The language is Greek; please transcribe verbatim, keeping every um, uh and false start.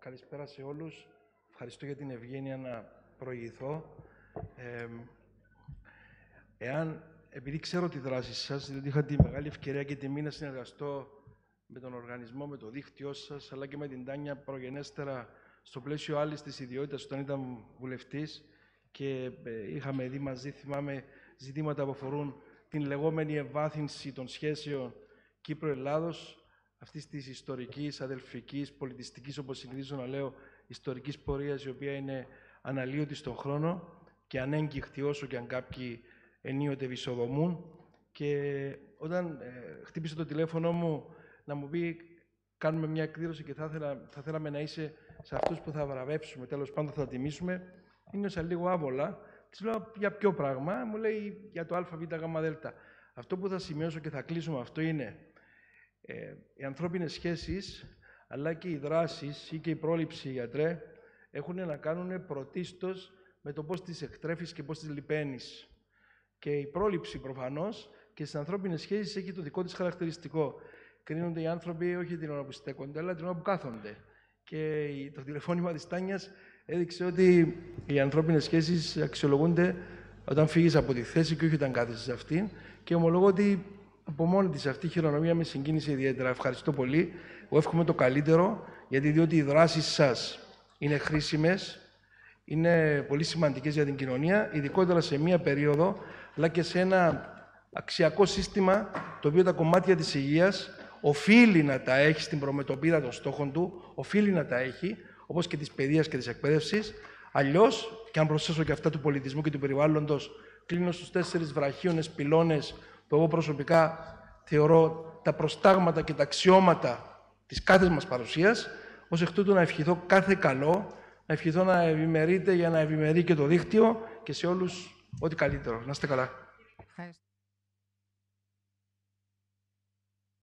Καλησπέρα σε όλους. Ευχαριστώ για την ευγένεια να προηγηθώ. Ε, εάν, επειδή ξέρω τη δράση σας, διότι είχα τη μεγάλη ευκαιρία και τιμή να συνεργαστώ με τον οργανισμό, με το δίκτυό σας, αλλά και με την Τάνια προγενέστερα στο πλαίσιο άλλης της ιδιότητας όταν ήταν βουλευτής και ε, είχαμε δει μαζί, θυμάμαι, ζητήματα που αφορούν την λεγόμενη ευβάθυνση των σχέσεων Κύπρου-Ελλάδος, αυτής της ιστορικής, αδελφικής, πολιτιστικής, όπως συνηθίζω να λέω, ιστορικής πορείας, η οποία είναι αναλύωτη στον χρόνο και ανέγκυχτη όσο και αν κάποιοι ενίοτε βυσοδομούν. Και όταν ε, χτύπησε το τηλέφωνο μου να μου πει κάνουμε μια εκδήλωση και θα, ήθελα, θα θέλαμε να είσαι σε αυτούς που θα βραβεύσουμε, τέλος πάντων θα τιμήσουμε, ένιωσα λίγο άβολα. Της λέω για ποιο πράγμα, μου λέει για το ΑΒΓΔ. Αυτό που θα σημειώσω και θα κλείσω με αυτό είναι ε, οι ανθρώπινες σχέσεις, αλλά και οι δράσεις ή και η πρόληψη, γιατρέ, έχουν να κάνουν πρωτίστως με το πώς τις εκτρέφεις και πώς τις λιπαίνεις. Και η πρόληψη προφανώς και στις ανθρώπινες σχέσεις έχει το δικό της χαρακτηριστικό. Κρίνονται οι άνθρωποι όχι την ώρα που στέκονται, αλλά την ώρα που κάθονται. Και το τηλεφώνημα της Τάνιας έδειξε ότι οι ανθρώπινες σχέσεις αξιολογούνται όταν φύγεις από τη θέση και όχι όταν κάθεσαι σε αυτήν. Και ομολογώ ότι από μόνη της αυτή η χειρονομία με συγκίνησε ιδιαίτερα. Ευχαριστώ πολύ. Εγώ εύχομαι το καλύτερο, γιατί διότι οι δράσεις σας είναι χρήσιμες, είναι πολύ σημαντικές για την κοινωνία, ειδικότερα σε μία περίοδο, αλλά και σε ένα αξιακό σύστημα, το οποίο τα κομμάτια της υγείας οφείλει να τα έχει στην προμετωπίδα των στόχων του, οφείλει να τα έχει, όπως και της παιδείας και της εκπαίδευσης. Αλλιώς, και αν προσθέσω και αυτά του πολιτισμού και του περιβάλλοντος, κλείνω στους τέσσερις βραχίονες πυλώνες που εγώ προσωπικά θεωρώ τα προστάγματα και τα αξιώματα της κάθε μας παρουσίας. Ως εκ τούτου να ευχηθώ κάθε καλό, να ευχηθώ να ευημερείτε για να ευημερεί και το δίκτυο και σε όλους ό,τι καλύτερο. Να είστε καλά.